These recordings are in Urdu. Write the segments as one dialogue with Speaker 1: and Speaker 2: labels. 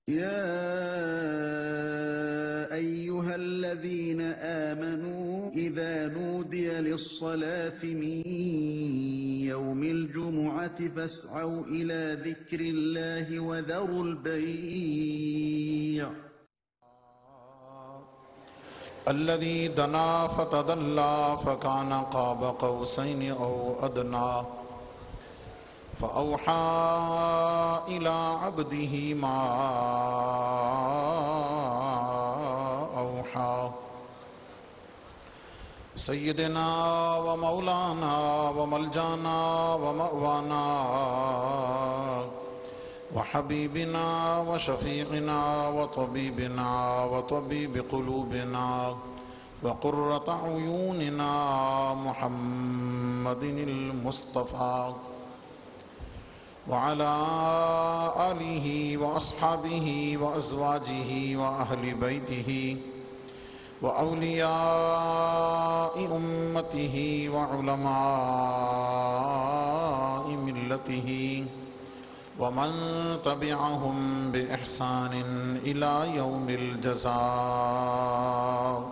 Speaker 1: يا أيها الذين آمنوا إذا نودي للصلاة من يوم الجمعة فاسعوا إلى ذكر الله وذروا البيع
Speaker 2: الذي دنا فتدلى فكان قاب قوسين أو أدنى فأوحى إلى عبده ما أوحى سيدنا ومولانا وملجانا ومأوانا وحبيبنا وشفيعنا وطبيبنا وطبيب قلوبنا وقرة عيوننا محمد المصطفى وعلى آله وأصحابه وأزواجه وأهل بيته وأولياء أمته وعلماء ملته ومن تبعهم بإحسان إلى يوم الجزاء.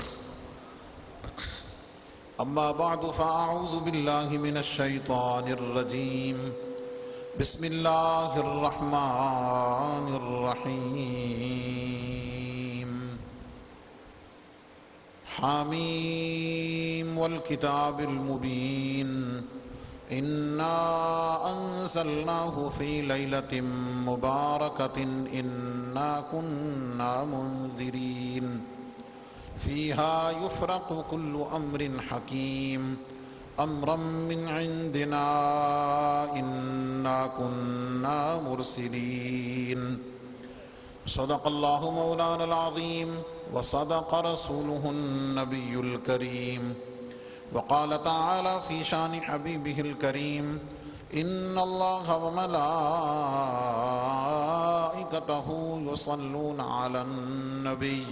Speaker 2: أما بعد فأعوذ بالله من الشيطان الرجيم. بسم الله الرحمن الرحيم. حاميم والكتاب المبين إنا أنزلناه في ليلة مباركة إنا كنا منذرين فيها يفرق كل أمر حكيم أمرا من عندنا إنا كنا مرسلين. صدق الله مولانا العظيم وصدق رسوله النبي الكريم. وقال تعالى في شان حبيبه الكريم إن الله وملائكته يصلون على النبي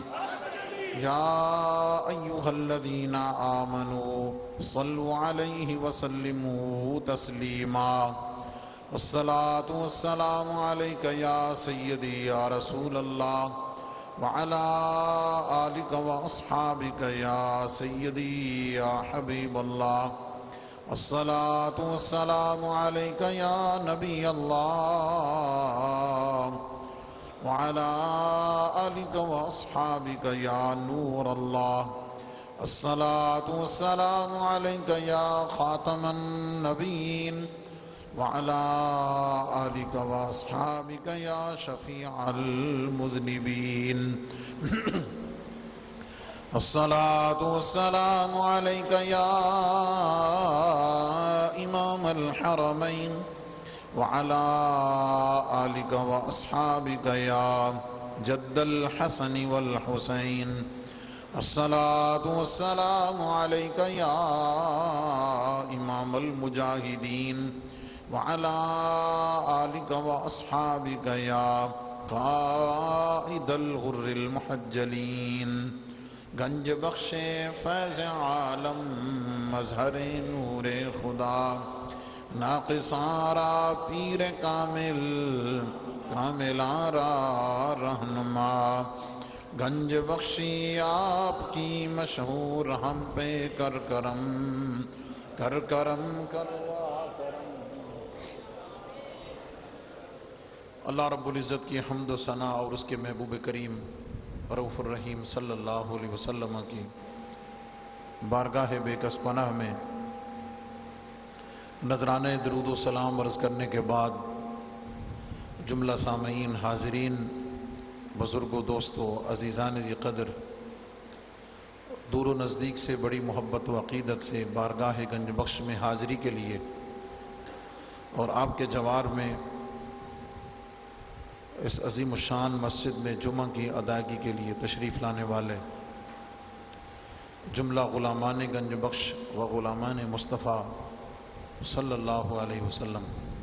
Speaker 2: يا أيها الذين آمنوا صلوا عليه وسلموا تسليما. والصلاة والسلام عليك يا سيدي يا رسول الله وعلى آلك وأصحابك يا سيدي يا حبيب الله. والصلاة والسلام عليك يا نبي الله وعلى آلك وأصحابك يا نور الله. الصلاة والسلام عليك يا خاتم النبيين وعلى آلك وأصحابك يا شفيع المذنبين. الصلاة والسلام عليك يا إمام الحرمين وعلى آلك وأصحابك يا جد الحسن والحسين. الصلاة والسلام عليك يا إمام المجاهدين وعلى آلك وأصحابك يا قائد الغر المحجلين. گنج بخش فیض عالم مظہر نور خدا ناقصارا پیر کامل کاملارا رہنما. گنج بخشی آپ کی مشہور ہم پہ کر کرم کر کرم کروا کرم. اللہ رب العزت کی حمد و ثنا اور اس کے محبوب کریم رؤوف الرحیم صلی اللہ علیہ وسلم کی بارگاہ بے کس پناہ میں نذرانہ درود و سلام عرض کرنے کے بعد جملہ سامعین، حاضرین، بزرگوں، دوستوں، عزیزان جی قدر، دور و نزدیک سے بڑی محبت و عقیدت سے بارگاہ گنج بخش میں حاضری کے لیے اور آپ کے جوار میں اس عظیم الشان مسجد میں جمعہ کی ادائیگی کے لیے تشریف لانے والے جملہ غلامان گنج بخش و غلامان مصطفیٰ صلی اللہ علیہ وسلم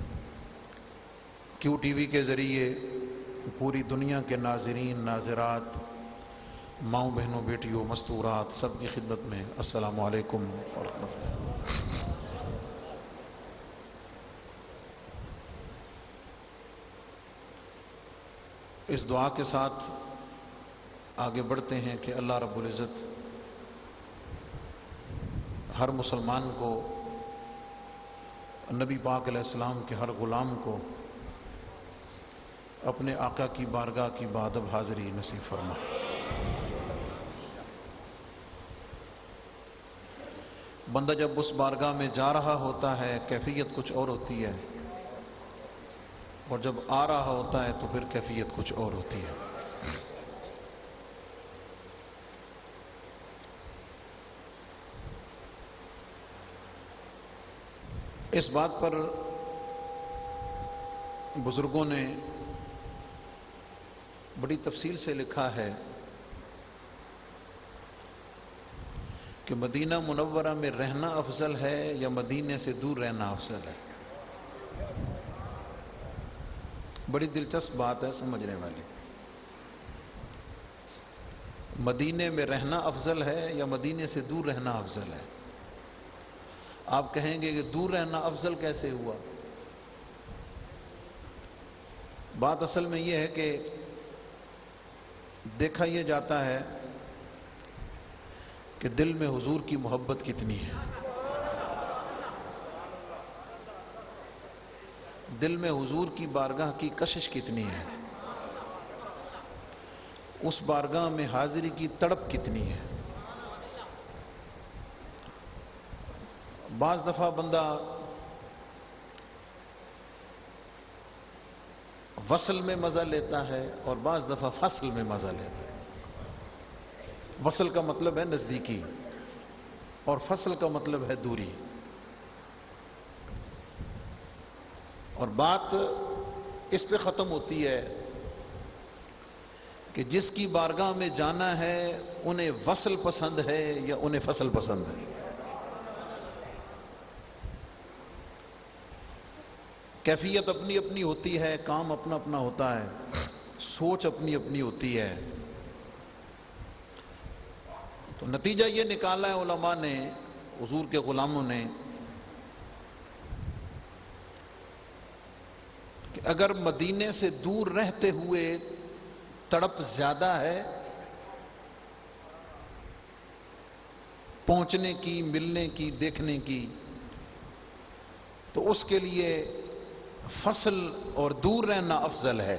Speaker 2: کیو ٹی وی کے ذریعے پوری دنیا کے ناظرین، ناظرات، ماؤں بہنوں، بیٹیوں، مستورات، سب کی خدمت میں السلام علیکم ورحمۃ اللہ. اس دعا کے ساتھ آگے بڑھتے ہیں کہ اللہ رب العزت ہر مسلمان کو، نبی پاک علیہ السلام کے ہر غلام کو اپنے آقا کی بارگاہ کی بادب حاضری نصیب فرما۔ بندہ جب اس بارگاہ میں جا رہا ہوتا ہے کیفیت کچھ اور ہوتی ہے، اور جب آ رہا ہوتا ہے تو پھر کیفیت کچھ اور ہوتی ہے۔ اس بات پر بزرگوں نے بڑی تفصیل سے لکھا ہے کہ مدینہ منورہ میں رہنا افضل ہے یا مدینے سے دور رہنا افضل ہے۔ بڑی دلچسپ بات ہے سمجھنے والی۔ مدینے میں رہنا افضل ہے یا مدینے سے دور رہنا افضل ہے؟ آپ کہیں گے کہ دور رہنا افضل کیسے ہوا؟ بات اصل میں یہ ہے کہ دیکھا یہ جاتا ہے کہ دل میں حضور کی محبت کتنی ہے، دل میں حضور کی بارگاہ کی کشش کتنی ہے، اس بارگاہ میں حاضری کی تڑپ کتنی ہے۔ بعض دفعہ بندہ وصل میں مزہ لیتا ہے اور بعض دفعہ فصل میں مزہ لیتا ہے۔ وصل کا مطلب ہے نزدیکی اور فصل کا مطلب ہے دوری۔ اور بات اس پہ ختم ہوتی ہے کہ جس کی بارگاہ میں جانا ہے انہیں وصل پسند ہے یا انہیں فصل پسند ہے۔ کیفیت اپنی اپنی ہوتی ہے، کام اپنا اپنا ہوتا ہے، سوچ اپنی اپنی ہوتی ہے۔ تو نتیجہ یہ نکالا ہے علماء نے، حضور کے غلاموں نے، کہ اگر مدینے سے دور رہتے ہوئے تڑپ زیادہ ہے پہنچنے کی، ملنے کی، دیکھنے کی، تو اس کے لیے فصل اور دور رہنا افضل ہے۔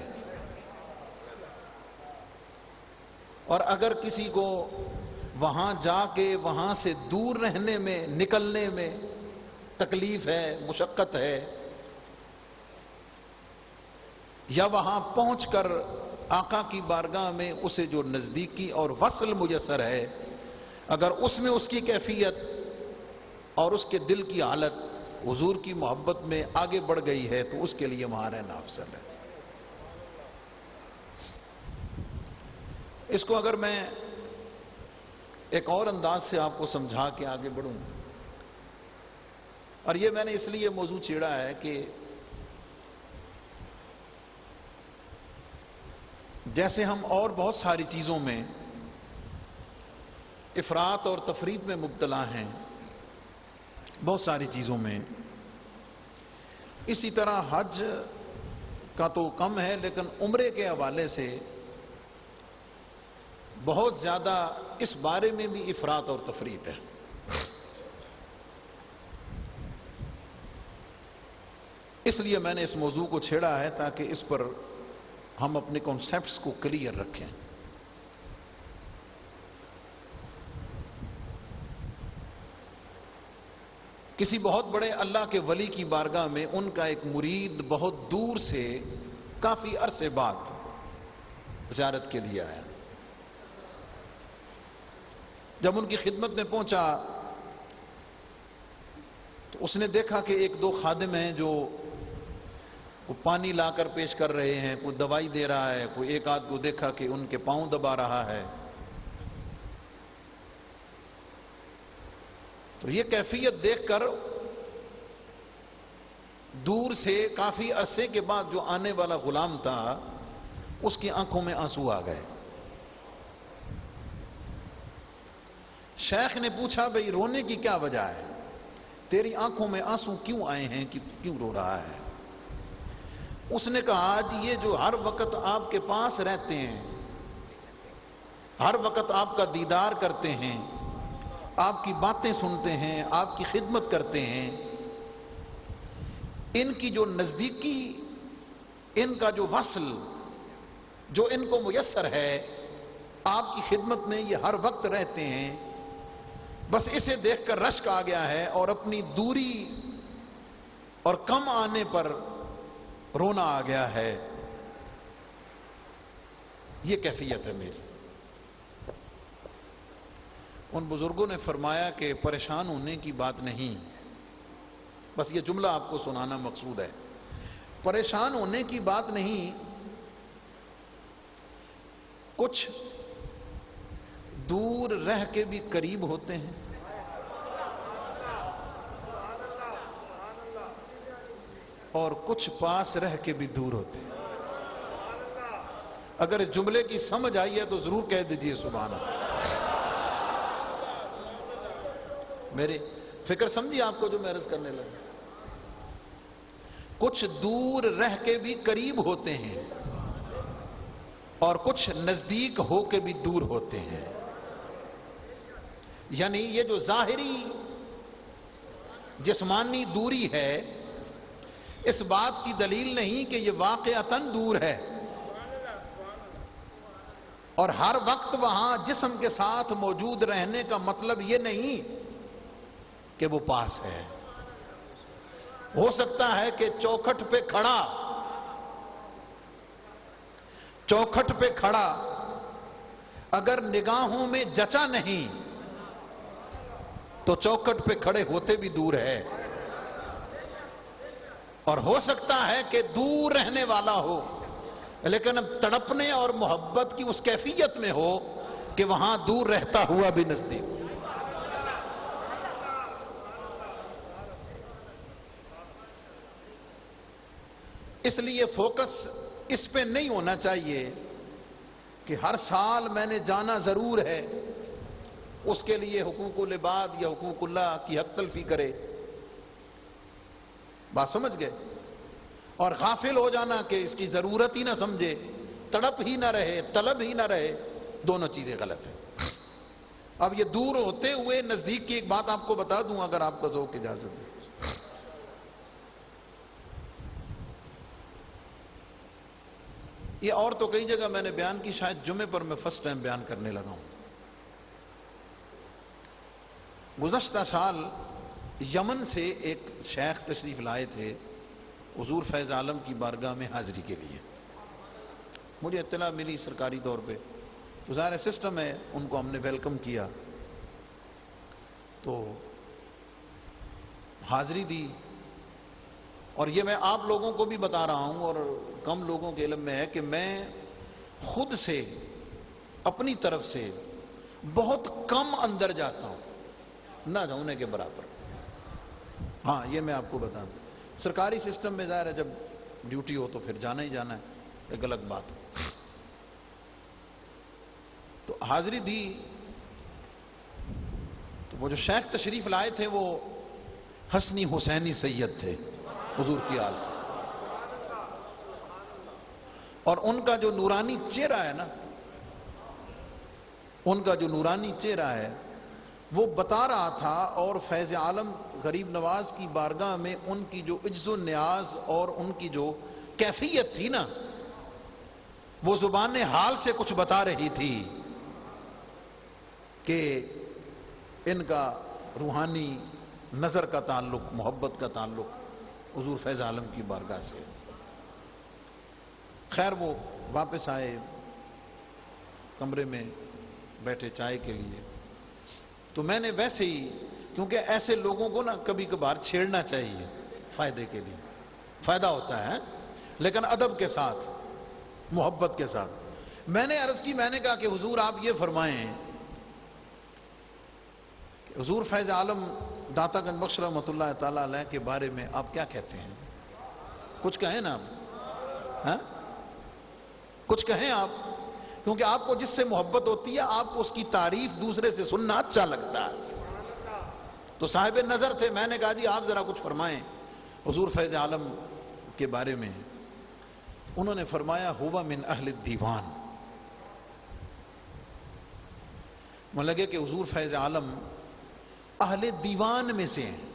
Speaker 2: اور اگر کسی کو وہاں جا کے وہاں سے دور رہنے میں، نکلنے میں تکلیف ہے، مشقت ہے، یا وہاں پہنچ کر آقا کی بارگاہ میں اسے جو نزدیکی اور وصل میسر ہے، اگر اس میں اس کی کیفیت اور اس کے دل کی حالت حضور کی محبت میں آگے بڑھ گئی ہے تو اس کے لیے وہاں رہنا افضل ہے۔ اس کو اگر میں ایک اور انداز سے آپ کو سمجھا کے آگے بڑھوں، اور یہ میں نے اس لیے موضوع چھیڑا ہے کہ جیسے ہم اور بہت ساری چیزوں میں افراط اور تفریط میں مبتلا ہیں، بہت ساری چیزوں میں، اسی طرح حج کا تو کم ہے لیکن عمرے کے حوالے سے بہت زیادہ اس بارے میں بھی افراط اور تفریط ہے۔ اس لیے میں نے اس موضوع کو چھیڑا ہے تاکہ اس پر ہم اپنے کانسیپٹس کو کلیئر رکھیں۔ کسی بہت بڑے اللہ کے ولی کی بارگاہ میں ان کا ایک مرید بہت دور سے کافی عرصے بعد زیارت کے لیے آیا۔ جب ان کی خدمت میں پہنچا تو اس نے دیکھا کہ ایک دو خادم ہیں جو کوئی پانی لا کر پیش کر رہے ہیں، کوئی دوائی دے رہا ہے، کوئی ایک آدھ کو دیکھا کہ ان کے پاؤں دبا رہا ہے۔ تو یہ کیفیت دیکھ کر دور سے کافی عرصے کے بعد جو آنے والا غلام تھا اس کی آنکھوں میں آنسو آ گئے۔ شیخ نے پوچھا بھئی رونے کی کیا وجہ ہے، تیری آنکھوں میں آنسو کیوں آئے ہیں، کہ کیوں رو رہا ہے؟ اس نے کہا جی یہ جو ہر وقت آپ کے پاس رہتے ہیں، ہر وقت آپ کا دیدار کرتے ہیں، آپ کی باتیں سنتے ہیں، آپ کی خدمت کرتے ہیں، ان کی جو نزدیکی، ان کا جو وصل جو ان کو میسر ہے، آپ کی خدمت میں یہ ہر وقت رہتے ہیں، بس اسے دیکھ کر رشک آ گیا ہے اور اپنی دوری اور کم آنے پر رونا آ گیا ہے۔ یہ کیفیت ہے میری۔ ان بزرگوں نے فرمایا کہ پریشان ہونے کی بات نہیں، بس یہ جملہ آپ کو سنانا مقصود ہے، پریشان ہونے کی بات نہیں، کچھ دور رہ کے بھی قریب ہوتے ہیں، اور کچھ پاس رہ کے بھی دور ہوتے ہیں۔ اگر جملے کی سمجھ آئی ہے تو ضرور کہہ دیجئے سبحان اللہ۔ میری فکر سمجھی آپ کو جو میں عرض کرنے لگا؟ کچھ دور رہ کے بھی قریب ہوتے ہیں اور کچھ نزدیک ہو کے بھی دور ہوتے ہیں۔ یعنی یہ جو ظاہری جسمانی دوری ہے، اس بات کی دلیل نہیں کہ یہ واقعتاً دور ہے، اور ہر وقت وہاں جسم کے ساتھ موجود رہنے کا مطلب یہ نہیں کہ وہ پاس ہے۔ ہو سکتا ہے کہ چوکھٹ پہ کھڑا اگر نگاہوں میں جچا نہیں تو چوکھٹ پہ کھڑے ہوتے بھی دور ہے، اور ہو سکتا ہے کہ دور رہنے والا ہو لیکن تڑپنے اور محبت کی اس کیفیت میں ہو کہ وہاں دور رہتا ہوا بھی نزدیک ہو۔ اس لیے فوکس اس پہ نہیں ہونا چاہیے کہ ہر سال میں نے جانا ضرور ہے، اس کے لیے حقوق العباد یا حقوق اللہ کی حق تلفی کرے، بات سمجھ گئے؟ اور غافل ہو جانا کہ اس کی ضرورت ہی نہ سمجھے، تڑپ ہی نہ رہے، طلب ہی نہ رہے، دونوں چیزیں غلط ہیں۔ اب یہ دور ہوتے ہوئے نزدیک کی ایک بات آپ کو بتا دوں اگر آپ کا ذوق اجازت دے۔ یہ اور تو کئی جگہ میں نے بیان کی، شاید جمعے پر میں فرسٹ ٹائم بیان کرنے لگا ہوں۔ گزشتہ سال یمن سے ایک شیخ تشریف لائے تھے حضور فیض عالم کی بارگاہ میں حاضری کے لیے، مجھے اطلاع ملی سرکاری طور پہ، تو ظاہر سسٹم ہے، ان کو ہم نے ویلکم کیا، تو حاضری دی، اور یہ میں آپ لوگوں کو بھی بتا رہا ہوں اور کم لوگوں کے علم میں ہے کہ میں خود سے اپنی طرف سے بہت کم اندر جاتا ہوں، نہ ہونے کے برابر۔ ہاں یہ میں آپ کو بتا دوں، سرکاری سسٹم میں ظاہر ہے جب ڈیوٹی ہو تو پھر جانا ہی جانا ہے، ایک الگ بات ہے۔ تو حاضری دی، تو وہ جو شیخ تشریف لائے تھے وہ حسنی حسینی سید تھے حضور کی آل سے، اور ان کا جو نورانی چہرہ ہے نا، ان کا جو نورانی چہرہ ہے وہ بتا رہا تھا، اور فیض عالم غریب نواز کی بارگاہ میں ان کی جو عجز و نیاز اور ان کی جو کیفیت تھی نا، وہ زبان حال سے کچھ بتا رہی تھی کہ ان کا روحانی نظر کا تعلق، محبت کا تعلق حضور فیض عالم کی بارگاہ سے۔ خیر وہ واپس آئے، کمرے میں بیٹھے چائے کے لیے، تو میں نے ویسے ہی، کیونکہ ایسے لوگوں کو نا کبھی کبھار چھیڑنا چاہیے فائدے کے لیے، فائدہ ہوتا ہے، لیکن ادب کے ساتھ، محبت کے ساتھ، میں نے عرض کی، میں نے کہا کہ حضور آپ یہ فرمائیں کہ حضور فیض عالم داتا گنج بخش رحمۃ اللہ تعالیٰ علیہ کے بارے میں آپ کیا کہتے ہیں؟ کچھ کہیں نا آپ، ہاں کچھ کہیں آپ، کیونکہ آپ کو جس سے محبت ہوتی ہے آپ کو اس کی تعریف دوسرے سے سننا اچھا لگتا ہے۔ تو صاحب نظر تھے، میں نے کہا جی آپ ذرا کچھ فرمائیں حضور فیض عالم کے بارے میں۔ انہوں نے فرمایا ہوا من اہل الدیوان. مجھے لگے کہ حضور فیض عالم اہل دیوان میں سے ہیں.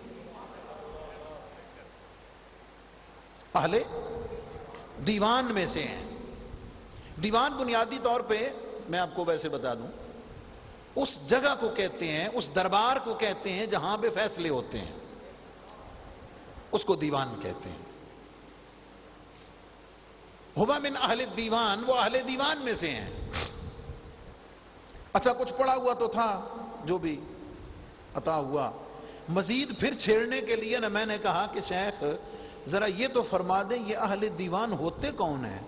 Speaker 2: اہل دیوان میں سے ہیں. دیوان بنیادی طور پہ میں آپ کو ویسے بتا دوں اس جگہ کو کہتے ہیں, اس دربار کو کہتے ہیں جہاں پہ فیصلے ہوتے ہیں, اس کو دیوان کہتے ہیں. ہوا من اہل الدیوان, وہ اہل دیوان میں سے ہیں. اچھا کچھ پڑا ہوا تو تھا جو بھی عطا ہوا. مزید پھر چھیڑنے کے لیے نا میں نے کہا کہ شیخ ذرا یہ تو فرما دیں یہ اہل دیوان ہوتے کون ہیں,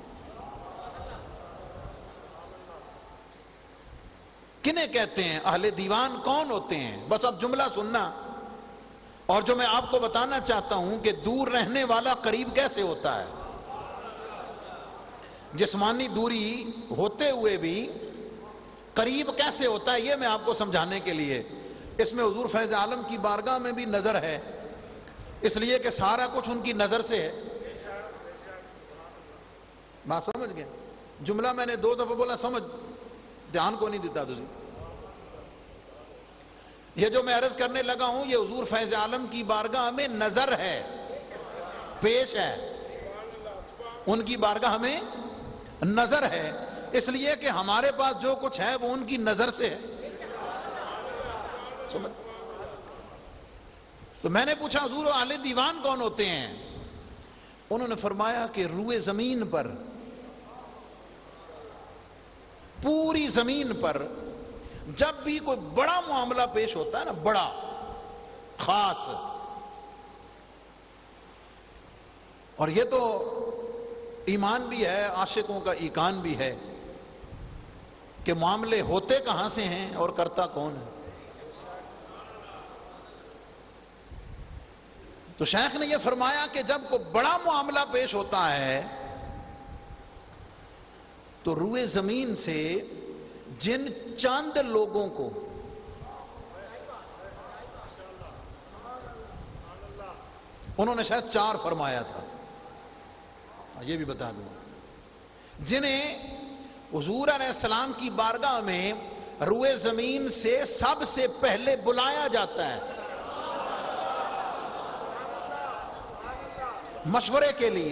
Speaker 2: کنہیں کہتے ہیں, اہل دیوان کون ہوتے ہیں؟ بس اب جملہ سننا. اور جو میں آپ کو بتانا چاہتا ہوں کہ دور رہنے والا قریب کیسے ہوتا ہے, جسمانی دوری ہوتے ہوئے بھی قریب کیسے ہوتا ہے, یہ میں آپ کو سمجھانے کے لیے. اس میں حضور فیض عالم کی بارگاہ میں بھی نظر ہے, اس لیے کہ سارا کچھ ان کی نظر سے ہے. بات سمجھ گئے؟ جملہ میں نے 2 دفعہ بولا, سمجھ دھیان کو نہیں دیتا تجھے. یہ جو میں عرض کرنے لگا ہوں یہ حضور فیض عالم کی بارگاہ میں نظر ہے, پیش ہے. ان کی بارگاہ میں نظر ہے, اس لیے کہ ہمارے پاس جو کچھ ہے وہ ان کی نظر سے ہے. تو میں نے پوچھا حضور اہل دیوان کون ہوتے ہیں؟ انہوں نے فرمایا کہ روئے زمین پر, پوری زمین پر جب بھی کوئی بڑا معاملہ پیش ہوتا ہے نا, بڑا خاص, اور یہ تو ایمان بھی ہے, عاشقوں کا ایقان بھی ہے کہ معاملے ہوتے کہاں سے ہیں اور کرتا کون ہے. تو شیخ نے یہ فرمایا کہ جب کوئی بڑا معاملہ پیش ہوتا ہے تو روئے زمین سے جن چند لوگوں کو انہوں نے شاید 4 فرمایا تھا, یہ بھی بتا دوں, جنہیں حضور علیہ السلام کی بارگاہ میں روئے زمین سے سب سے پہلے بلایا جاتا ہے مشورے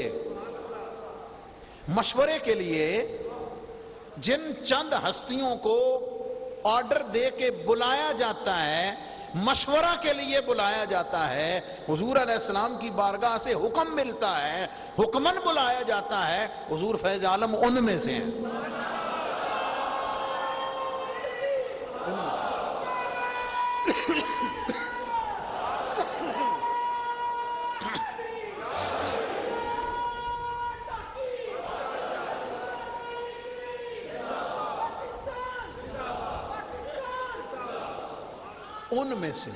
Speaker 2: کے لیے, جن چند ہستیوں کو آرڈر دے کے بلایا جاتا ہے, مشورہ کے لیے بلایا جاتا ہے, حضور علیہ السلام کی بارگاہ سے حکم ملتا ہے, حکمن بلایا جاتا ہے, حضور فیض عالم ان میں سے ہیں. ان میں سے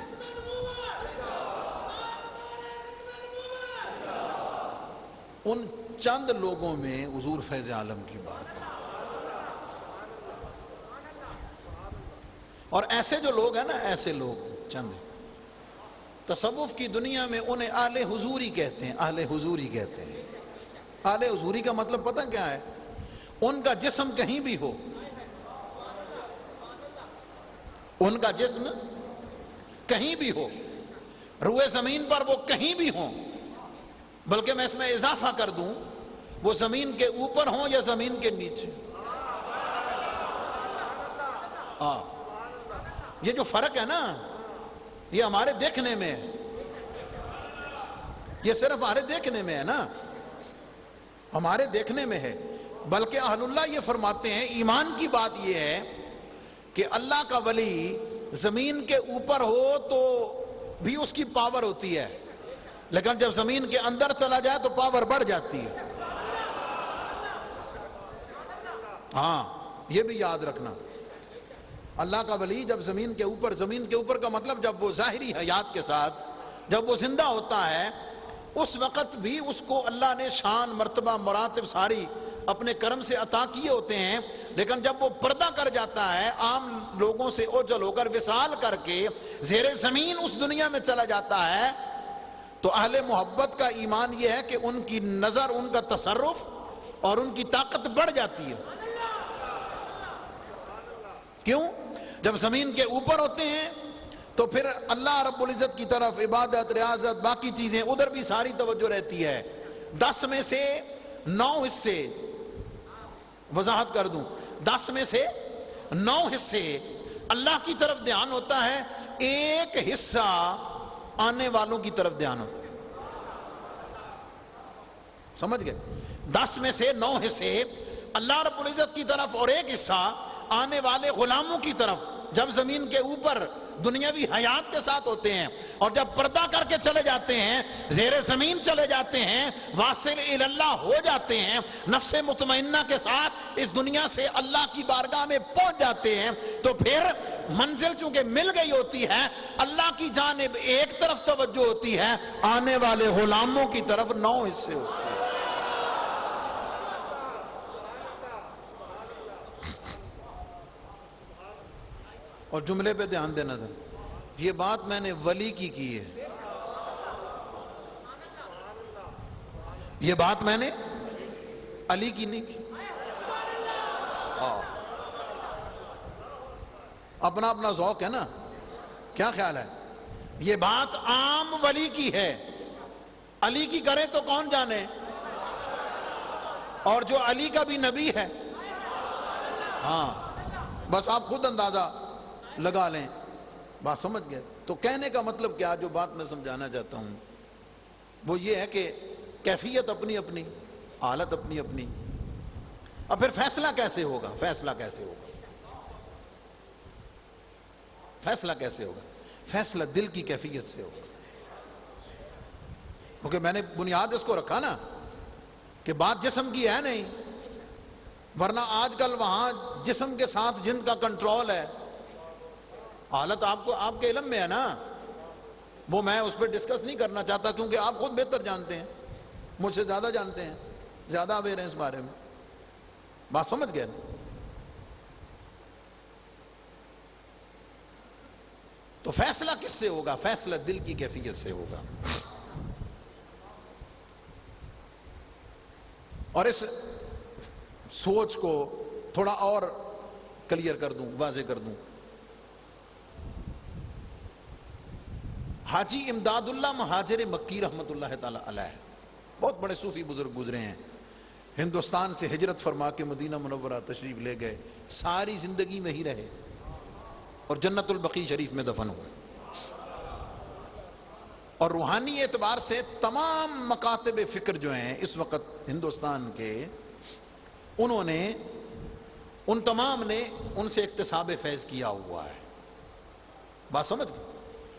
Speaker 2: ان چند لوگوں میں حضور فیض عالم کی بات. اور ایسے جو لوگ ہیں نا, ایسے لوگ چند تصوف کی دنیا میں انہیں اہل حضوری کہتے ہیں, اہل حضوری کہتے ہیں. اہل حضوری کا مطلب پتہ کیا ہے؟ ان کا جسم کہیں بھی ہو, ان کا جسم کہیں بھی ہو, روئے زمین پر وہ کہیں بھی ہوں, بلکہ میں اس میں اضافہ کر دوں وہ زمین کے اوپر ہوں یا زمین کے نیچے. یہ جو فرق ہے نا یہ ہمارے دیکھنے میں ہے, یہ صرف ہمارے دیکھنے میں ہے نا, ہمارے دیکھنے میں ہے. بلکہ اہل اللہ یہ فرماتے ہیں, ایمان کی بات یہ ہے کہ اللہ کا ولی زمین کے اوپر ہو تو بھی اس کی پاور ہوتی ہے, لیکن جب زمین کے اندر چلا جائے تو پاور بڑھ جاتی ہے. ہاں یہ بھی یاد رکھنا, اللہ کا ولی جب زمین کے اوپر کا مطلب جب وہ ظاہری حیات کے ساتھ جب وہ زندہ ہوتا ہے اس وقت بھی اس کو اللہ نے شان, مرتبہ, مراتب ساری اپنے کرم سے عطا کیے ہوتے ہیں, لیکن جب وہ پردہ کر جاتا ہے, عام لوگوں سے اوجھل ہو کر وصال کر کے زیر زمین اس دنیا میں چلا جاتا ہے, تو اہل محبت کا ایمان یہ ہے کہ ان کی نظر, ان کا تصرف اور ان کی طاقت بڑھ جاتی ہے. کیوں؟ جب زمین کے اوپر ہوتے ہیں تو پھر اللہ رب العزت کی طرف عبادت، ریاضت، باقی چیزیں ادھر بھی ساری توجہ رہتی ہے. 10 میں سے 9 حصے، وضاحت کر دوں، 10 میں سے 9 حصے اللہ کی طرف دھیان ہوتا ہے، 1 حصہ آنے والوں کی طرف دھیان ہوتا ہے. سمجھ گئے؟ 10 میں سے 9 حصے اللہ رب العزت کی طرف اور 1 حصہ آنے والے غلاموں کی طرف. جب زمین کے اوپر دنیاوی حیات کے ساتھ ہوتے ہیں اور جب پردہ کر کے چلے جاتے ہیں، زیر زمین چلے جاتے ہیں، واصل اللہ ہو جاتے ہیں، نفس مطمئنہ کے ساتھ اس دنیا سے اللہ کی بارگاہ میں پہنچ جاتے ہیں، تو پھر منزل چونکہ مل گئی ہوتی ہے، اللہ کی جانب ایک طرف توجہ ہوتی ہے، آنے والے غلاموں کی طرف 9 حصے ہوتے ہیں. اور جملے پہ دھیان دینا تھا، یہ بات میں نے ولی کی ہے، یہ بات میں نے علی کی نہیں کی. اپنا اپنا ذوق ہے نا، کیا خیال ہے؟ یہ بات عام ولی کی ہے، علی کی کرے تو کون جانے، اور جو علی کا بھی نبی ہے. ہاں بس آپ خود اندازہ لگا لیں. بات سمجھ گئے؟ تو کہنے کا مطلب کیا، جو بات میں سمجھانا چاہتا ہوں وہ یہ ہے کہ کیفیت اپنی اپنی، حالت اپنی اپنی. اب پھر فیصلہ کیسے ہوگا؟ فیصلہ کیسے ہوگا؟ فیصلہ کیسے ہوگا؟ فیصلہ دل کی کیفیت سے ہوگا. کیونکہ میں نے بنیاد اس کو رکھا نا کہ بات جسم کی ہے نہیں، ورنہ آج کل وہاں جسم کے ساتھ جن کا کنٹرول ہے. حالت آپ کے علم میں ہے نا، وہ میں اس پہ ڈسکس نہیں کرنا چاہتا کیونکہ آپ خود بہتر جانتے ہیں، مجھ سے زیادہ جانتے ہیں، زیادہ اویئر ہیں اس بارے میں. بات سمجھ گئے؟ تو فیصلہ کس سے ہوگا؟ فیصلہ دل کی کیفیت سے ہوگا. اور اس سوچ کو تھوڑا اور کلیئر کر دوں، واضح کر دوں. حاجی امداد اللہ مہاجر مکی رحمت اللہ تعالی علیہ، بہت بڑے صوفی بزرگ گزرے ہیں. ہندوستان سے ہجرت فرما کے مدینہ منورہ تشریف لے گئے، ساری زندگی میں ہی رہے اور جنت البقیع شریف میں دفن ہوئے. اور روحانی اعتبار سے تمام مکاتب فکر جو ہیں اس وقت ہندوستان کے، انہوں نے ان تمام نے ان سے اکتساب فیض کیا ہوا ہے. بات سمجھ گئے؟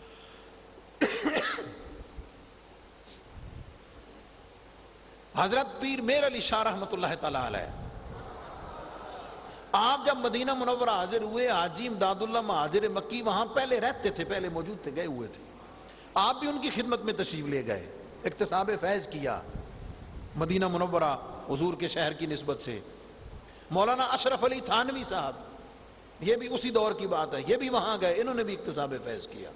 Speaker 2: حضرت پیر میر علی شاہ رحمت اللہ تعالی علیہ، آپ جب مدینہ منورہ حاضر ہوئے، حاجی امداد اللہ مہاجر مکی وہاں پہلے رہتے تھے، پہلے موجود تھے، گئے ہوئے تھے. آپ بھی ان کی خدمت میں تشریف لے گئے، اکتساب فیض کیا مدینہ منورہ حضور کے شہر کی نسبت سے. مولانا اشرف علی تھانوی صاحب، یہ بھی اسی دور کی بات ہے، یہ بھی وہاں گئے، انہوں نے بھی اکتساب فیض کیا.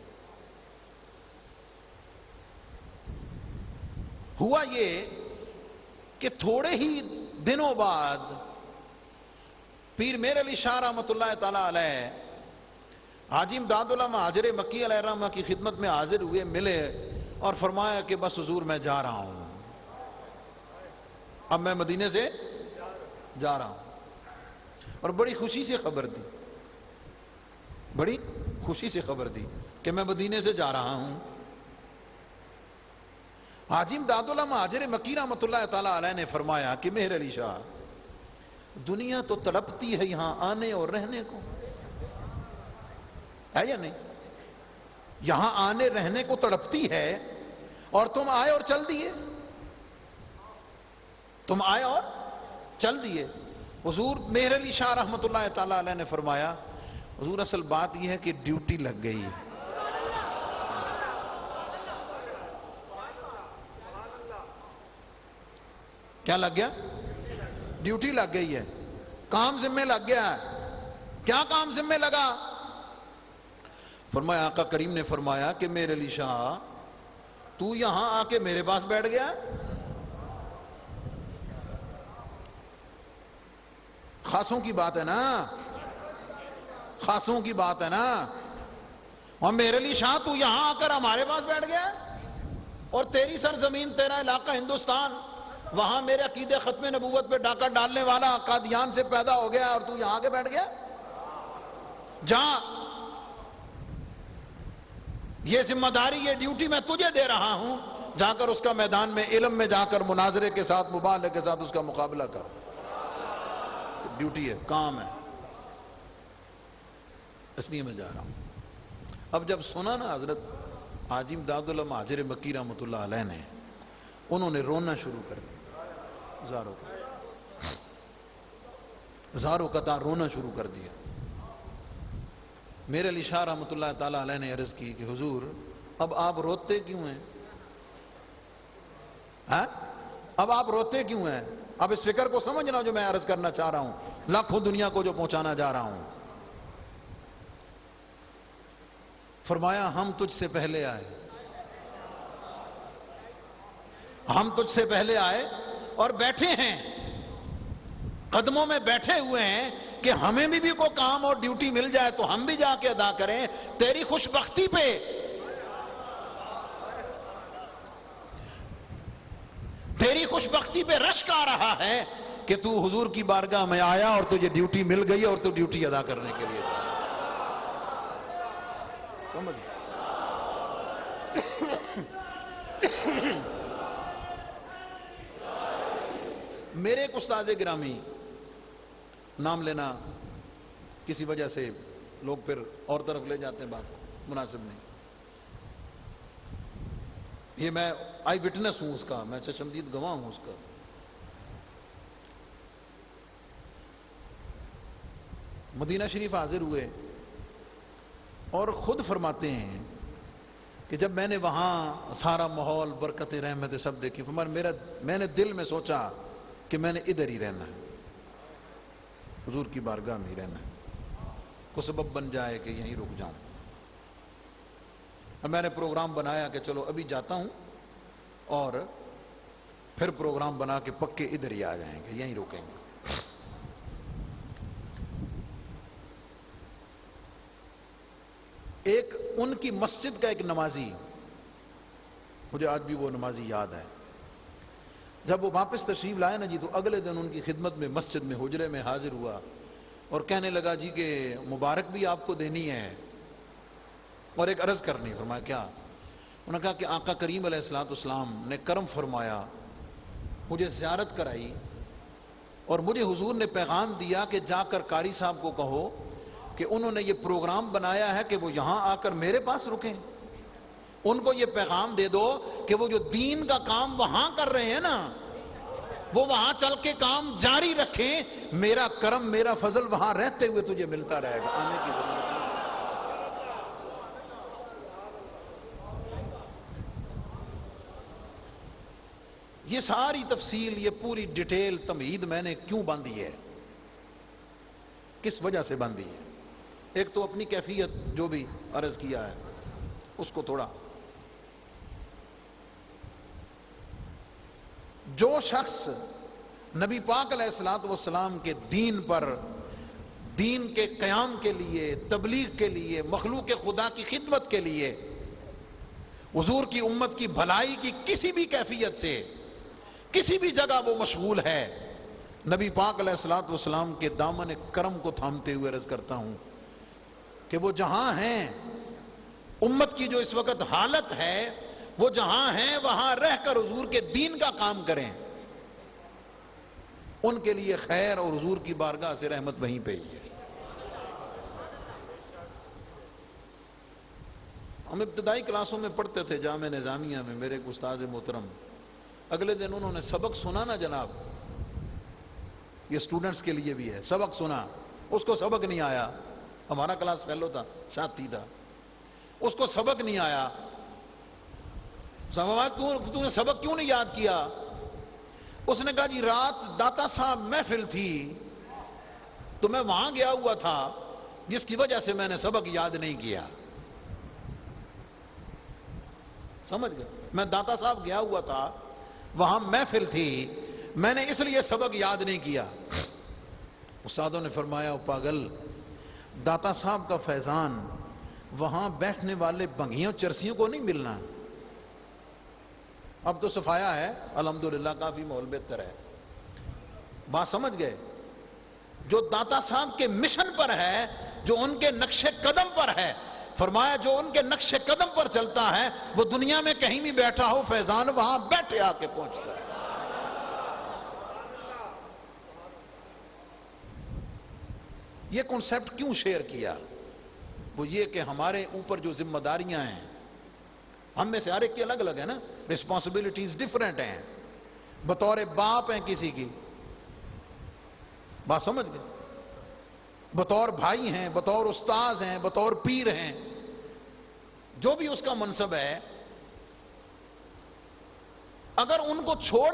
Speaker 2: ہوا یہ کہ تھوڑے ہی دنوں بعد پیر میر علی شاہ رحمت اللہ تعالی علیہ حاجی امداد اللہ مہاجر مکی علیہ الرحمہ کی خدمت میں حاضر ہوئے، ملے اور فرمایا کہ بس حضور میں جا رہا ہوں، اب میں مدینے سے جا رہا ہوں. اور بڑی خوشی سے خبر دی، بڑی خوشی سے خبر دی کہ میں مدینے سے جا رہا ہوں. حاجی امداد اللہ مہاجر مکی رحمت اللہ تعالی علیہ نے فرمایا کہ مہر علی شاہ، دنیا تو تڑپتی ہے یہاں آنے اور رہنے کو، ہے یا نہیں؟ یہاں آنے رہنے کو تڑپتی ہے، اور تم آئے اور چل دیے، تم آئے اور چل دیے. حضور مہر علی شاہ رحمت اللہ تعالی علیہ نے فرمایا، حضور اصل بات یہ ہے کہ ڈیوٹی لگ گئی. کیا لگ گیا؟ ڈیوٹی لگ گئی ہے، کام ذمہ لگ گیا ہے. کیا کام ذمہ لگا؟ فرمایا، آقا کریم نے فرمایا کہ میرے علی شاہ تو یہاں آ کے میرے پاس بیٹھ گیا. خاصوں کی بات ہے نا، خاصوں کی بات ہے نا. اور میرے لیے شاہ تو یہاں آ کر ہمارے پاس بیٹھ گیا، اور تیری سرزمین، تیرا علاقہ ہندوستان، وہاں میرے عقیدے ختم نبوت پہ ڈاکہ ڈالنے والا قادیان سے پیدا ہو گیا، اور تو یہاں آ کے بیٹھ گیا. جا، یہ ذمہ داری، یہ ڈیوٹی میں تجھے دے رہا ہوں، جا کر اس کا میدان میں علم میں جا کر مناظرے کے ساتھ، مبالغے کے ساتھ اس کا مقابلہ کر. ڈیوٹی ہے، کام ہے، اس لیے میں جا رہا ہوں. اب جب سنا نا حضرت حاجی امداد اللہ مہاجر مکی رحمۃ اللہ علیہ نے، انہوں نے رونا شروع کر دیا، ہزاروں قطع رونا شروع کر دیا. میرے علی شاہ رحمۃ اللہ تعالیٰ علیہ نے عرض کی کہ حضور اب آپ روتے کیوں ہیں؟ اب آپ روتے کیوں ہیں؟ اب اس فکر کو سمجھنا جو میں عرض کرنا چاہ رہا ہوں، لاکھوں دنیا کو جو پہنچانا جا رہا ہوں. فرمایا ہم تجھ سے پہلے آئے، ہم تجھ سے پہلے آئے اور بیٹھے ہیں، قدموں میں بیٹھے ہوئے ہیں کہ ہمیں بھی کوئی کام اور ڈیوٹی مل جائے تو ہم بھی جا کے ادا کریں. تیری خوش بختی پہ، تیری خوش بختی پہ رشک آ رہا ہے کہ تو حضور کی بارگاہ میں آیا اور تجھے ڈیوٹی مل گئی اور تو ڈیوٹی ادا کرنے کے لیے جا. سمجھ میرے ایک استاد گرامی، نام لینا کسی وجہ سے لوگ پھر اور طرف لے جاتے ہیں، بات مناسب نہیں. یہ میں آئی وٹنس ہوں اس کا، میں چشمدید گواہ ہوں اس کا. مدینہ شریف حاضر ہوئے اور خود فرماتے ہیں کہ جب میں نے وہاں سارا ماحول، برکت، رحمت سب دیکھی، میں نے دل میں سوچا کہ میں نے ادھر ہی رہنا ہے، حضور کی بارگاہ میں ہی رہنا ہے، کو سبب بن جائے کہ یہیں رک جاؤں. اور میں نے پروگرام بنایا کہ چلو ابھی جاتا ہوں اور پھر پروگرام بنا کے پکے ادھر ہی آ جائیں گے، یہیں رکیں گے. ایک ان کی مسجد کا ایک نمازی، مجھے آج بھی وہ نمازی یاد ہے، جب وہ واپس تشریف لائے نا جی، تو اگلے دن ان کی خدمت میں مسجد میں حجرے میں حاضر ہوا اور کہنے لگا جی کہ مبارک بھی آپ کو دینی ہے اور ایک عرض کرنی. فرمایا کیا؟ انہوں نے کہا کہ آقا کریم علیہ الصلوۃ والسلام نے کرم فرمایا، مجھے زیارت کرائی اور مجھے حضور نے پیغام دیا کہ جا کر قاری صاحب کو کہو کہ انہوں نے یہ پروگرام بنایا ہے کہ وہ یہاں آ کر میرے پاس رکیں. ان کو یہ پیغام دے دو کہ وہ جو دین کا کام وہاں کر رہے ہیں نا، وہ وہاں چل کے کام جاری رکھیں. میرا کرم، میرا فضل وہاں رہتے ہوئے تجھے ملتا رہے گا، آنے کی ضرورت نہیں. یہ ساری تفصیل، یہ پوری ڈیٹیل تمہید میں نے کیوں باندھی ہے، کس وجہ سے باندھی ہے؟ ایک تو اپنی کیفیت جو بھی عرض کیا ہے اس کو تھوڑا، جو شخص نبی پاک علیہ الصلوۃ والسلام کے دین پر، دین کے قیام کے لیے، تبلیغ کے لیے، مخلوق خدا کی خدمت کے لیے، حضور کی امت کی بھلائی کی کسی بھی کیفیت سے کسی بھی جگہ وہ مشغول ہے، نبی پاک علیہ الصلوۃ والسلام کے دامن کرم کو تھامتے ہوئے عرض کرتا ہوں کہ وہ جہاں ہیں، امت کی جو اس وقت حالت ہے، وہ جہاں ہیں وہاں رہ کر حضور کے دین کا کام کریں. ان کے لیے خیر اور حضور کی بارگاہ سے رحمت وہیں پہ ہی ہے. ہم ابتدائی کلاسوں میں پڑھتے تھے جامعہ نظامیہ میں، میرے ایک استاد محترم، اگلے دن انہوں نے سبق سنا نا جناب، یہ سٹوڈنٹس کے لیے بھی ہے، سبق سنا، اس کو سبق نہیں آیا، ہمارا کلاس فیلو تھا، ساتھی تھا، اس کو سبق نہیں آیا. تو نے سبق کیوں نہیں یاد کیا؟ اس نے کہا جی رات داتا صاحب محفل تھی تو میں وہاں گیا ہوا تھا، جس کی وجہ سے میں نے سبق یاد نہیں کیا. سمجھ گئے؟ میں داتا صاحب گیا ہوا تھا، وہاں محفل تھی، میں نے اس لیے سبق یاد نہیں کیا. استادوں نے فرمایا پاگل، داتا صاحب کا فیضان وہاں بیٹھنے والے بنگیوں چرسیوں کو نہیں ملنا. اب تو صفایا ہے الحمدللہ، کافی ماحول بہتر ہے. بات سمجھ گئے؟ جو داتا صاحب کے مشن پر ہے، جو ان کے نقش قدم پر ہے، فرمایا جو ان کے نقش قدم پر چلتا ہے وہ دنیا میں کہیں بھی بیٹھا ہو فیضان وہاں بیٹھے آ کے پہنچتا ہے. یہ کنسپٹ کیوں شیئر کیا؟ وہ یہ کہ ہمارے اوپر جو ذمہ داریاں ہیں، ہم میں سے ہر ایک کی الگ الگ ہے نا، رسپانسبلٹیز ڈیفرنٹ ہیں. بطور باپ ہیں کسی کی، بات سمجھ گئے، بطور بھائی ہیں، بطور استاذ ہیں، بطور پیر ہیں، جو بھی اس کا منصب ہے. اگر ان کو چھوڑ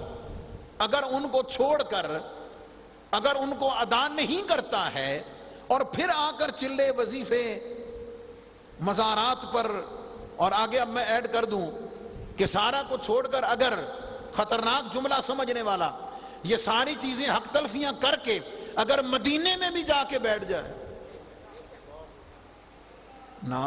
Speaker 2: کر اگر ان کو ادا نہیں کرتا ہے اور پھر آ کر چلے وظیفے مزارات پر، اور آگے اب میں ایڈ کر دوں کہ سارا کو چھوڑ کر اگر خطرناک جملہ سمجھنے والا یہ ساری چیزیں حق تلفیاں کر کے اگر مدینے میں بھی جا کے بیٹھ جائے نہ،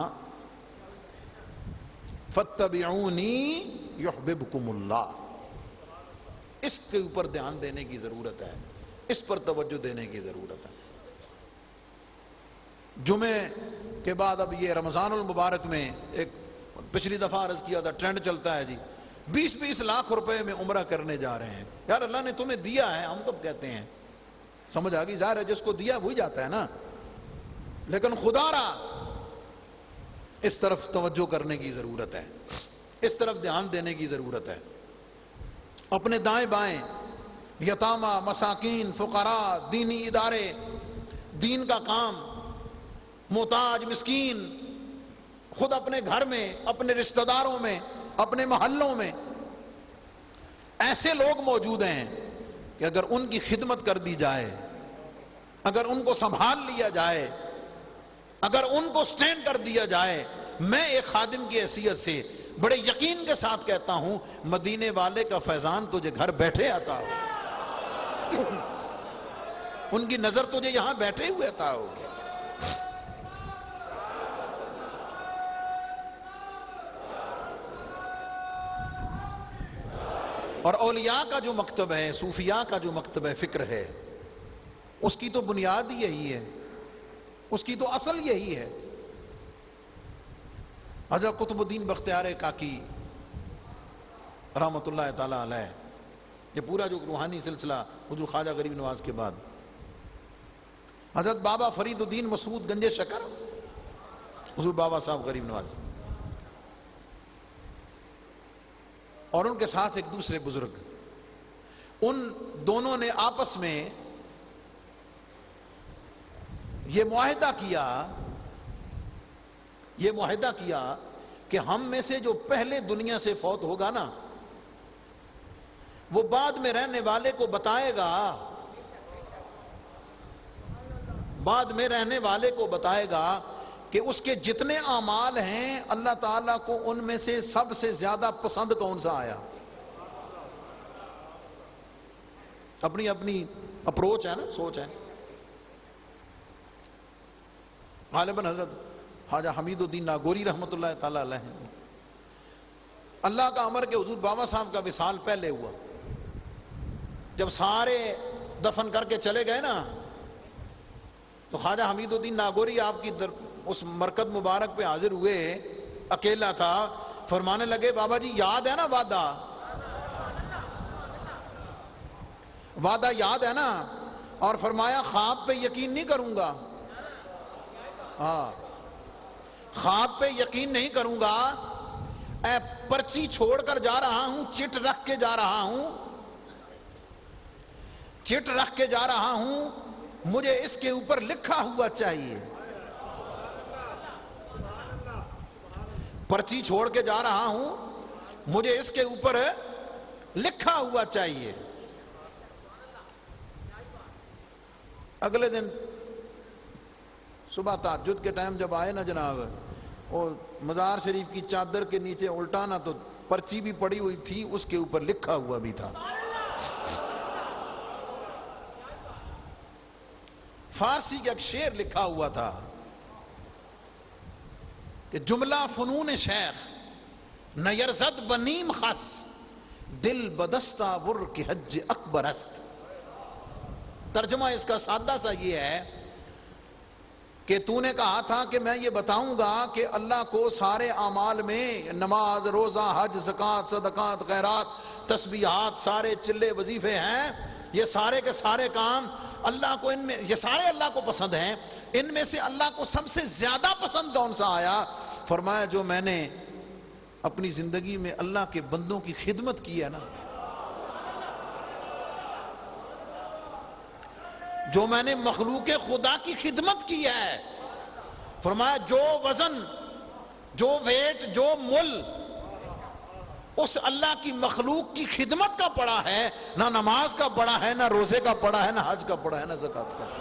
Speaker 2: فَاتَّبِعُونِي يُحْبِبْكُمُ اللَّهُ، اس کے اوپر دھیان دینے کی ضرورت ہے، اس پر توجہ دینے کی ضرورت ہے. جمعے کے بعد اب یہ رمضان المبارک میں ایک پچھلی دفعہ عرض کیا تھا ٹرینڈ چلتا ہے جی، 20-20 لاکھ روپے میں عمرہ کرنے جا رہے ہیں. یار اللہ نے تمہیں دیا ہے، ہم کب کہتے ہیں، سمجھ آگئی؟ ظاہر ہے جس کو دیا وہی جاتا ہے نا، لیکن خدا را اس طرف توجہ کرنے کی ضرورت ہے، اس طرف دھیان دینے کی ضرورت ہے. اپنے دائیں بائیں یتامى، مساکین، فقراء، دینی ادارے، دین کا کام، محتاج، مسکین، خود اپنے گھر میں، اپنے رشتہ داروں میں، اپنے محلوں میں ایسے لوگ موجود ہیں کہ اگر ان کی خدمت کر دی جائے، اگر ان کو سنبھال لیا جائے، اگر ان کو سٹینڈ کر دیا جائے، میں ایک خادم کی حیثیت سے بڑے یقین کے ساتھ کہتا ہوں مدینے والے کا فیضان تجھے گھر بیٹھے آتا ہو، ان کی نظر تجھے یہاں بیٹھے ہوئے عطا ہوگی. اور اولیاء کا جو مکتب ہے، صوفیاء کا جو مکتب ہے، فکر ہے، اس کی تو بنیاد ہی یہی ہے، اس کی تو اصل یہی ہے. حضرت قطب الدین بختیار کاکی رحمۃ اللہ تعالی علیہ، یہ پورا جو روحانی سلسلہ حضور خواجہ غریب نواز کے بعد، حضرت بابا فرید الدین مسعود گنج شکر، حضور بابا صاحب غریب نواز، اور ان کے ساتھ ایک دوسرے بزرگ، ان دونوں نے آپس میں یہ معاہدہ کیا کہ ہم میں سے جو پہلے دنیا سے فوت ہوگا نا، وہ بعد میں رہنے والے کو بتائے گا کہ اس کے جتنے اعمال ہیں اللہ تعالیٰ کو ان میں سے سب سے زیادہ پسند کون سا آیا. اپنی اپنی اپروچ ہے نا، سوچ ہے. غالباً حضرت خواجہ حمید الدین ناگوری رحمۃ اللہ تعالی علیہ، اللہ کا امر کہ حضور بابا صاحب کا وصال پہلے ہوا، جب سارے دفن کر کے چلے گئے نا تو خواجہ حمید الدین ناگوری آپ کی اس مرکز مبارک پہ حاضر ہوئے، اکیلا تھا، فرمانے لگے بابا جی یاد ہے نا وعدہ یاد ہے نا، اور فرمایا خواب پہ یقین نہیں کروں گا، ہاں خواب پہ یقین نہیں کروں گا، اے پرچی چھوڑ کر جا رہا ہوں، چٹ رکھ کے جا رہا ہوں، مجھے اس کے اوپر لکھا ہوا چاہیے، پرچی چھوڑ کے جا رہا ہوں، مجھے اس کے اوپر لکھا ہوا چاہیے. اگلے دن صبح تہجد کے ٹائم جب آئے نا جناب، وہ مزار شریف کی چادر کے نیچے الٹانا تو پرچی بھی پڑی ہوئی تھی، اس کے اوپر لکھا ہوا بھی تھا. فارسی کا ایک شعر لکھا ہوا تھا کہ جملہ فنون شیخ نیرزد بنیم خس دل بدستہ ور کی حج اکبر است. ترجمہ اس کا سادہ سا یہ ہے کہ تو نے کہا تھا کہ میں یہ بتاؤں گا کہ اللہ کو سارے اعمال میں نماز، روزہ، حج، زکوٰۃ، صدقات، خیرات، تسبیحات، سارے چلے وظیفے ہیں، یہ سارے کے سارے کام اللہ کو، ان میں یہ سارے اللہ کو پسند ہیں، ان میں سے اللہ کو سب سے زیادہ پسند کون سا آیا؟ فرمایا جو میں نے اپنی زندگی میں اللہ کے بندوں کی خدمت کی ہے نا، جو میں نے مخلوق خدا کی خدمت کی ہے. فرمایا جو وزن، جو ویٹ، جو مل اس اللہ کی مخلوق کی خدمت کا پڑا ہے، نہ نماز کا پڑا ہے، نہ روزے کا پڑا ہے، نہ حج کا پڑا ہے، نہ زکوٰۃ کا.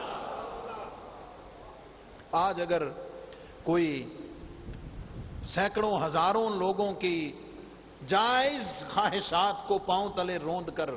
Speaker 2: آج اگر کوئی سینکڑوں ہزاروں لوگوں کی جائز خواہشات کو پاؤں تلے روند کر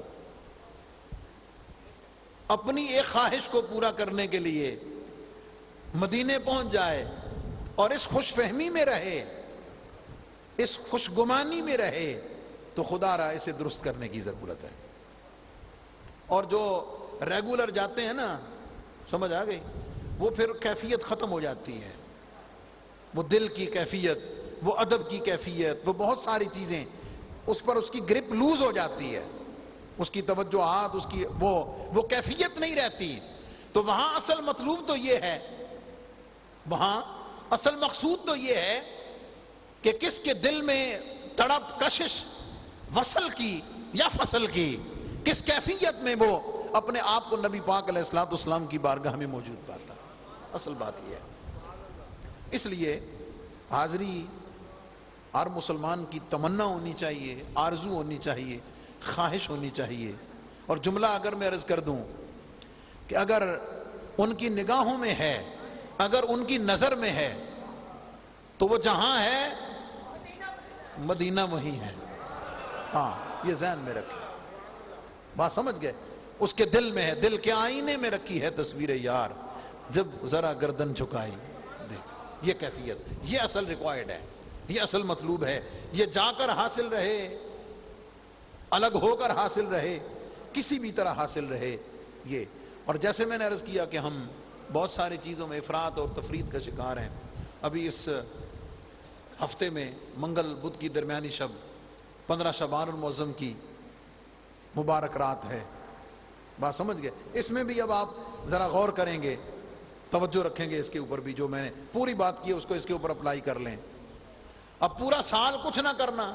Speaker 2: اپنی ایک خواہش کو پورا کرنے کے لیے مدینے پہنچ جائے اور اس خوش فہمی میں رہے، اس خوش گمانی میں رہے، تو خدا را اسے درست کرنے کی ضرورت ہے. اور جو ریگولر جاتے ہیں نا، سمجھ آ گئی، وہ پھر کیفیت ختم ہو جاتی ہے، وہ دل کی کیفیت، وہ ادب کی کیفیت، وہ بہت ساری چیزیں اس پر اس کی گرپ لوز ہو جاتی ہے، اس کی توجہات، اس کی وہ کیفیت نہیں رہتی. تو وہاں اصل مطلوب تو یہ ہے، وہاں اصل مقصود تو یہ ہے کہ کس کے دل میں تڑپ، کشش وصل کی یا فصل کی، کس کیفیت میں وہ اپنے آپ کو نبی پاک علیہ الصلوۃ والسلام کی بارگاہ میں موجود پاتا. اصل بات یہ ہے. اس لیے حاضری ہر مسلمان کی تمنا ہونی چاہیے، آرزو ہونی چاہیے، خواہش ہونی چاہیے. اور جملہ اگر میں عرض کر دوں کہ اگر ان کی نگاہوں میں ہے، اگر ان کی نظر میں ہے، تو وہ جہاں ہے مدینہ وہی ہے. ہاں یہ ذہن میں رکھیں، بات سمجھ گئے؟ اس کے دل میں ہے، دل کے آئینے میں رکھی ہے تصویر یار، جب ذرا گردن جھکائی دیکھ. یہ کیفیت، یہ اصل ریکوائرڈ ہے، یہ اصل مطلوب ہے. یہ جا کر حاصل رہے، الگ ہو کر حاصل رہے، کسی بھی طرح حاصل رہے یہ. اور جیسے میں نے عرض کیا کہ ہم بہت ساری چیزوں میں افراط اور تفرید کا شکار ہیں. ابھی اس ہفتے میں منگل بدھ کی درمیانی شب 15 شعبان المعظم کی مبارک رات ہے. بات سمجھ گئے؟ اس میں بھی اب آپ ذرا غور کریں گے، توجہ رکھیں گے اس کے اوپر بھی. جو میں نے پوری بات کی ہے اس کو اس کے اوپر اپلائی کر لیں. اب پورا سال کچھ نہ کرنا،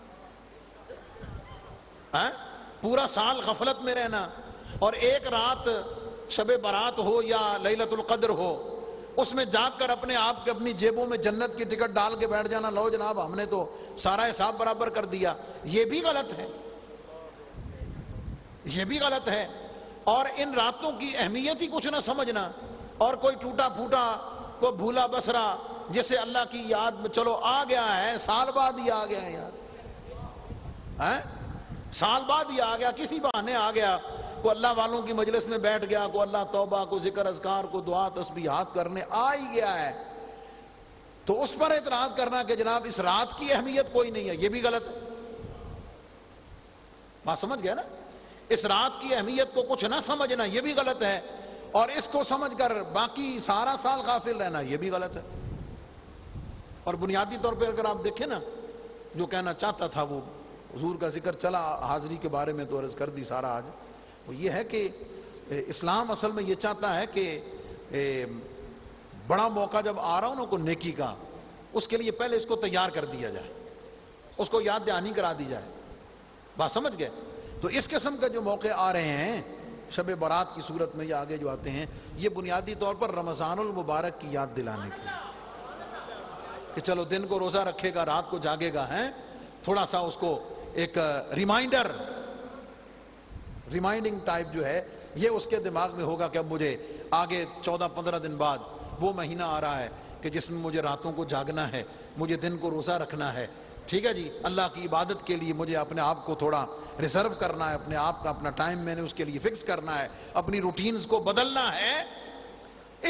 Speaker 2: پورا سال غفلت میں رہنا، اور ایک رات شب برات ہو یا لیلۃ القدر ہو، اس میں جاگ کر اپنے آپ کے اپنی جیبوں میں جنت کی ٹکٹ ڈال کے بیٹھ جانا، لو جناب ہم نے تو سارا حساب برابر کر دیا. یہ بھی غلط ہے، یہ بھی غلط ہے. اور ان راتوں کی اہمیت ہی کچھ نہ سمجھنا، اور کوئی ٹوٹا پھوٹا، کوئی بھولا بسرا جیسے اللہ کی یاد میں چلو آ گیا ہے، سال بعد ہی آ گیا ہے یار، سال بعد ہی آ گیا، کسی بہانے آ گیا، کو اللہ والوں کی مجلس میں بیٹھ گیا، کو اللہ توبہ، کو ذکر اذکار، کو دعا تسبیحات کرنے آ ہی گیا ہے، تو اس پر اعتراض کرنا کہ جناب اس رات کی اہمیت کوئی نہیں ہے، یہ بھی غلط ہے. بات سمجھ گیا نا؟ اس رات کی اہمیت کو کچھ نہ سمجھنا یہ بھی غلط ہے، اور اس کو سمجھ کر باقی سارا سال غافل رہنا یہ بھی غلط ہے. اور بنیادی طور پہ اگر آپ دیکھیں نا، جو کہنا چاہتا تھا وہ حضور کا ذکر چلا حاضری کے بارے میں تو عرض کر دی سارا آج، وہ یہ ہے کہ اسلام اصل میں یہ چاہتا ہے کہ بڑا موقع جب آ رہا ہو نا کو نیکی کا، اس کے لیے پہلے اس کو تیار کر دیا جائے، اس کو یاد دہانی کرا دی جائے. بات سمجھ گئے؟ تو اس قسم کا جو موقع آ رہے ہیں شب برات کی صورت میں یا آگے جو آتے ہیں، یہ بنیادی طور پر رمضان المبارک کی یاد دلانے کی، کہ چلو دن کو روزہ رکھے گا، رات کو جاگے گا، تھوڑا سا اس کو ایک ریمائنڈنگ ٹائپ جو ہے یہ اس کے دماغ میں ہوگا کہ اب مجھے آگے 14-15 دن بعد وہ مہینہ آ رہا ہے کہ جس میں مجھے راتوں کو جاگنا ہے، مجھے دن کو روزہ رکھنا ہے. ٹھیک ہے جی، اللہ کی عبادت کے لیے مجھے اپنے آپ کو تھوڑا ریزرو کرنا ہے، اپنے آپ کا اپنا ٹائم میں نے اس کے لیے فکس کرنا ہے، اپنی روٹینز کو بدلنا ہے.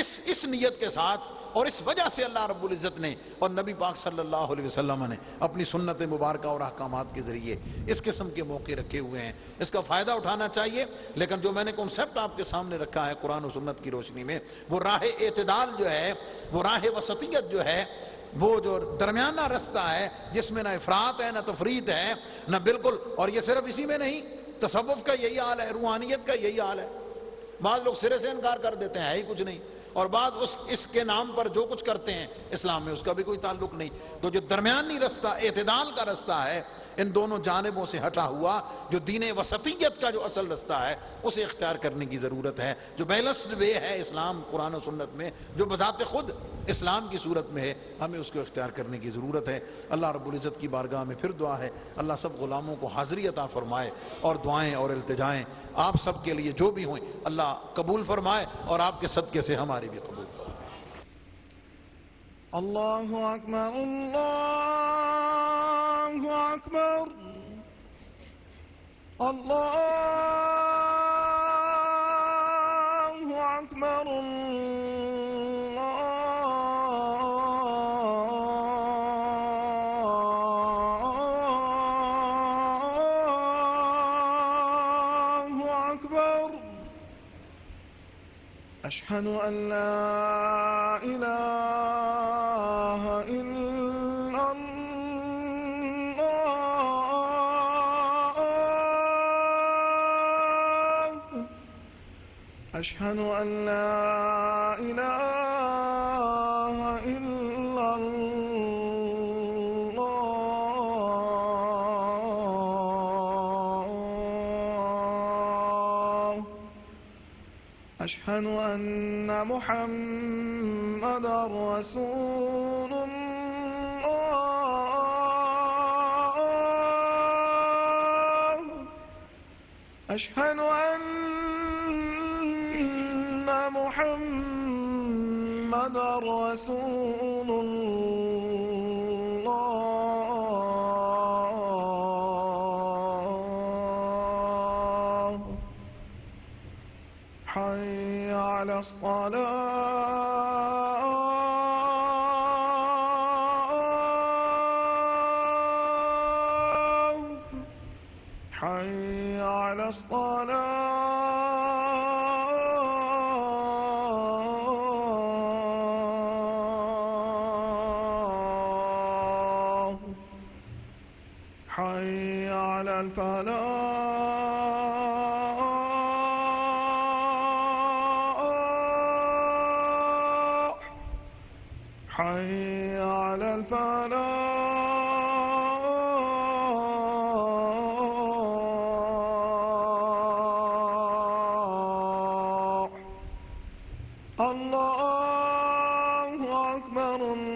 Speaker 2: اس نیت کے ساتھ اور اس وجہ سے اللہ رب العزت نے اور نبی پاک صلی اللہ علیہ وسلم نے اپنی سنت مبارکہ اور احکامات کے ذریعے اس قسم کے موقع رکھے ہوئے ہیں. اس کا فائدہ اٹھانا چاہیے. لیکن جو میں نے کنسیپٹ آپ کے سامنے رکھا ہے قرآن و سنت کی روشنی میں، وہ راہ اعتدال جو ہے، وہ راہ وسطیت جو ہے، وہ جو درمیانہ رستہ ہے جس میں نہ افراط ہے نہ تفریط ہے نہ بالکل. اور یہ صرف اسی میں نہیں، تصوف کا یہی حال ہے، روحانیت کا یہی حال ہے. بعض لوگ سرے سے انکار کر دیتے ہیں، ہے ہی کچھ نہیں، اور بعض اس کے نام پر جو کچھ کرتے ہیں اسلام میں اس کا بھی کوئی تعلق نہیں. تو جو درمیانی رستہ، اعتدال کا رستہ ہے، ان دونوں جانبوں سے ہٹا ہوا جو دین وسطیت کا جو اصل رستہ ہے، اسے اختیار کرنے کی ضرورت ہے. جو بیلنسڈ وے ہے اسلام قرآن و سنت میں، جو بذات خود اسلام کی صورت میں ہے، ہمیں اس کو اختیار کرنے کی ضرورت ہے. اللہ رب العزت کی بارگاہ میں پھر دعا ہے، اللہ سب غلاموں کو حاضری عطا فرمائے، اور دعائیں اور التجائیں آپ سب کے لیے جو بھی ہوئیں اللہ قبول فرمائے، اور آپ کے صدقے سے ہماری بھی قبول فرمائے.
Speaker 3: اللہ اکبر، اللہ اکبر، اللہ اکبر، اللہ اکبر. اشہد ان لا الہ الا اللہ، اشہد ان لا الہ الا اللہ، اشہد ان محمدا رسول اللہ، اشہد ان محمدا رسول اللہ. حي على الصلاة، حي على الصلاة، حي على الفلاح، حي على الفلاح. الله أكبر،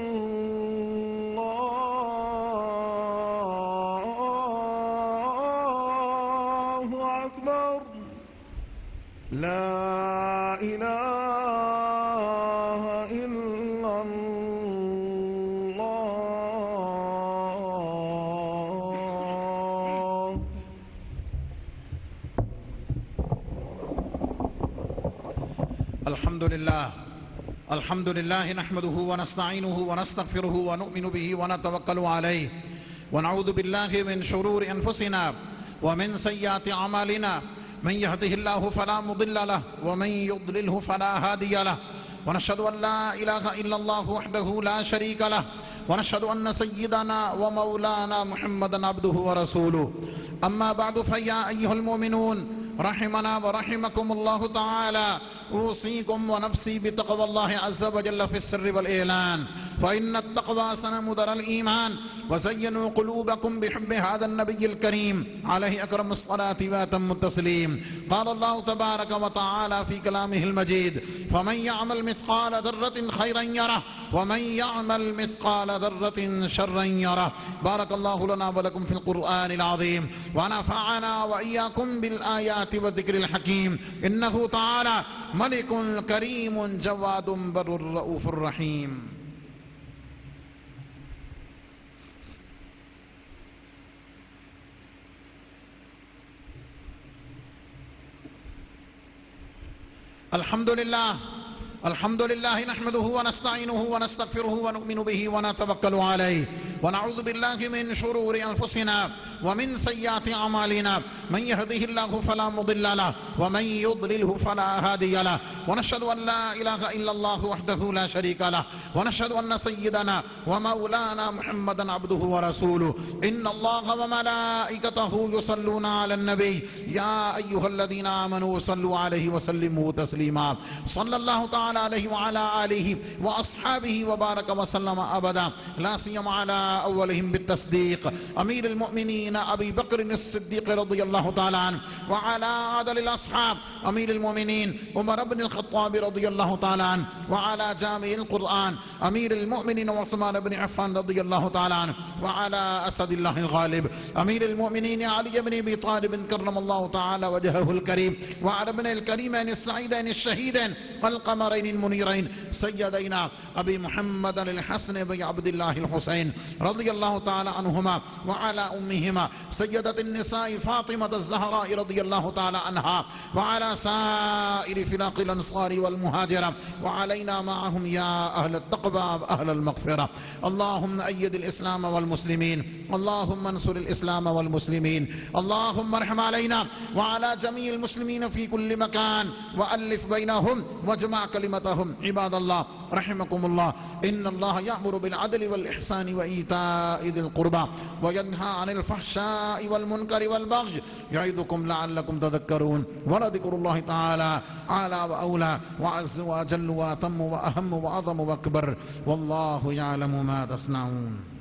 Speaker 3: الله أكبر، لا إله إلا الله.
Speaker 2: الحمد لله نحمده ونستعينه ونستغفره ونؤمن به ونتوكل عليه، ونعوذ بالله من شرور أنفسنا ومن سيئات أعمالنا. من يهده الله فلا مضل له ومن يضلله فلا هادي له، ونشهد أن لا إله إلا الله وحده لا شريك له، ونشهد أن سيدنا ومولانا محمدا عبده ورسوله. أما بعد، فيا أيها المؤمنون رحمنا ورحمكم الله تعالى، أوصيكم ونفسي بتقوى الله عز وجل في السر والإعلان، فإن التقوى سنمدر الإيمان، وزينوا قلوبكم بحب هذا النبي الكريم عليه أكرم الصلاة وأتم التسليم. قال الله تبارك وتعالى في كلامه المجيد: فمن يعمل مثقال ذرة خيرا يره ومن يعمل مثقال ذرة شرا يره. بارك الله لنا ولكم في القرآن العظيم، ونفعنا وإياكم بالآيات والذكر الحكيم. إنه تعالى ملك كريم جواد بر رؤوف رحيم. الحمد لله نحمده ونستعينه ونستغفره ونؤمن به ونتوكل عليه ونعوذ بالله من شرور أنفسنا ومن سيئات أعمالنا من يهده الله فلا مضل له ومن يضلله فلا هادي له ونشهد أن لا إله إلا الله وحده لا شريك له ونشهد أن سيدنا ومولانا محمدا عبده ورسوله إن الله وملائكته يصلون على النبي يا أيها الذين آمنوا صلوا عليه وسلموا تسليما صلى الله تعالى عليه وعلى آله وأصحابه وبارك وسلم أبدا لا سيما على أولهم بالتصديق أمير المؤمنين أبي بكر الصديق رضي الله تعالى عنه وعلى عدل الأصحاب أمير المؤمنين عمر بن الخطاب رضي الله تعالى عنه وعلى جامع القرآن أمير المؤمنين عثمان بن عفان رضي الله تعالى عنه وعلى أسد الله الغالب أمير المؤمنين علي بن أبي طالب كرم الله تعالى وجهه الكريم وعلى ابن الكريمين السعيدين الشهيدين القمرين المنيرين سيدينا أبي محمد الحسن بن عبد الله الحسين رضي الله تعالى عنهما وعلى أمهما سيدة النساء فاطمة الزهراء رضي الله تعالى عنها وعلى سائر فلاق الأنصار والمهاجرة وعلينا معهم يا أهل التقوى وأهل المغفرة اللهم أيد الإسلام والمسلمين اللهم انصر الإسلام والمسلمين اللهم ارحم علينا وعلى جميع المسلمين في كل مكان وألف بينهم واجمع كلمتهم عباد الله رحمكم الله إن الله يأمر بالعدل والإحسان وإيتاء ذي القربى وينهى عن الفحشاء والمنكر والبغي يعظكم لعلكم تذكرون ولذكر الله تعالى أعلى وأولى وعز وأجل وأتم وأهم وأعظم وأكبر والله يعلم ما تصنعون